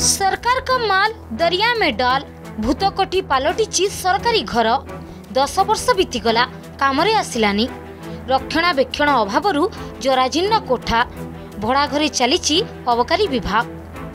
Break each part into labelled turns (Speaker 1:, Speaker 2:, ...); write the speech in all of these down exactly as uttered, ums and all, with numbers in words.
Speaker 1: सरकार का माल दरिया में डाल भूतकोठी पालटिची सरकारी घर। दस वर्ष बीतीगला कामरे आसिलानी। रक्षणाबेक्षण अभावरू जराजीर्ण कोठा भड़ा घरे चली अबकारी विभाग।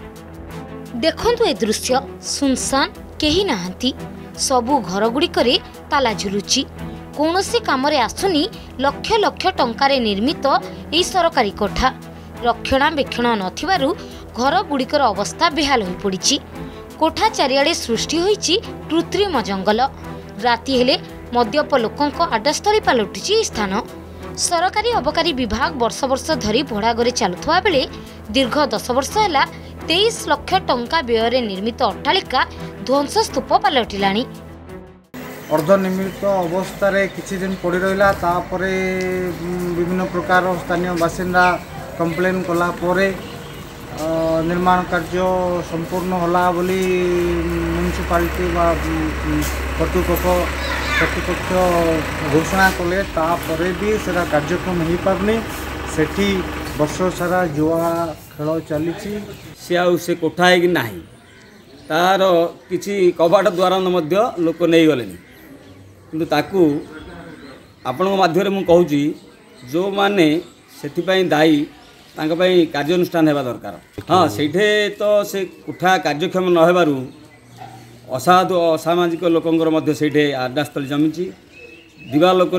Speaker 1: देखंतु ए दृश्य सुनसान केही नाहंती। सबु घर गुड़िकरे ताला झुलुची। कौनसी कामरे आसुनी लक्ष लक्ष टंकारे निर्मित एई सरकारी कोठा। रक्षणाबेक्षण नथिबारु घर गुड़िकर अवस्था बेहाल होई पड़िछि। कोठा चारिआडे सृष्टि होईछि कृत्रिम जंगल। राति हेले मद्यप लोकंक आडास्थली पालटुछि स्थान। सरकारी अबकारी विभाग वर्ष वर्ष धरी भड़ा घरे चलुवा बेले दीर्घ दस वर्ष है तेईस लक्ष टंका व्यय निर्मित अट्टालिका ध्वंस स्तूप पलटिलाणी।
Speaker 2: अर्धनिर्मित अवस्था किछि दिन पड़ी रहा तापरे विभिन्न प्रकार स्थानीय बासिंदा कंप्लेन कला परे निर्माण कार्य संपूर्ण होला बोली म्युनिसिपालिटी कर्तृपक्ष कर्तृपक्ष घोषणा कले तापरे भी सेटा कार्यक्रम हो पारनी। सेठी वर्ष सारा जुआ खेल चली
Speaker 3: सी आउ से कोठा है कि नहीं तार किसी कबाट द्वारा लोक नहीं गले कि ताकू आपण माध्यम मु कहूँ जो माने से दायी तांकाई कार्यानुष्ठान होगा दरकार। हाँ से तो से कोठा कार्यक्षम न होबारु असाधु असामाजिक लोकंर से आडास्थल जमी दिवा लोक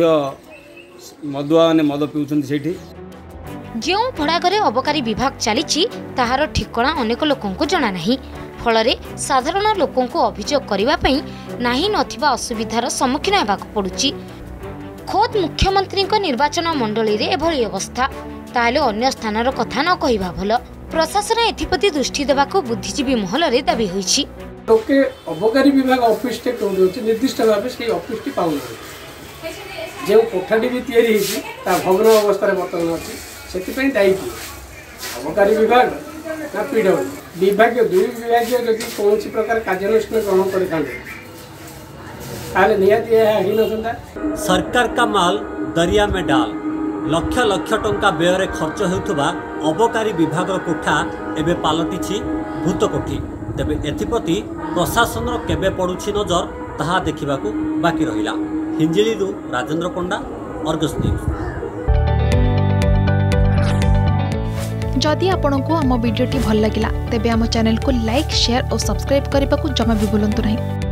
Speaker 3: मदुआ ने मद पिउछन सेठी।
Speaker 1: जो भड़ा घरे अबकारी विभाग चली ताहार ठिकणा अनेक लोकंको जणा नहीं। फलरे साधारण लोकंको अभियोग करिबा पई नाही नथिबा असुविधार सम्मुखीन हेबाक पड़ुछि। खोद मुख्यमंत्री निर्वाचन मंडली रे एभली अवस्था ताले अन्य स्थानर कथा न कहिबा भल। प्रशासन एथिप्रति दृष्टि देबाको बुद्धिजीवी महल रे दाबी होइछि।
Speaker 4: लोके अबकारी विभाग ऑफिस टे कोन होछि निर्दिष्ट भाबे से ऑफिस टी पाउन जे कोठाटी भी तयारी हिछि ता भग्न अवस्था रे वर्तमान अछि सेति दायी अबकारी विभाग ना पीडब्ल्यू विभाग दुई विभाग यदि कौन प्रकार कार्यानुष्ठान ग्रहण करते
Speaker 5: सरकार का माल दरिया में डाल लक्ष लक्ष टंका व्यय खर्च होउथबा अबकारी विभाग कोठा एबे पालटिछि भूतकोठी। तेबे एथिप्रति प्रशासन केबे पड़ुछि नजर ताहा देखिबाकू बाकी रहिला। हिंजिलीरू राजेंद्र पंडा, अर्गस न्यूज।
Speaker 6: जदि आपंक आम भिडी भल लगा तेब आम चैनल को लाइक शेयर और सब्सक्राइब करने को जमा भी भूलु नहीं।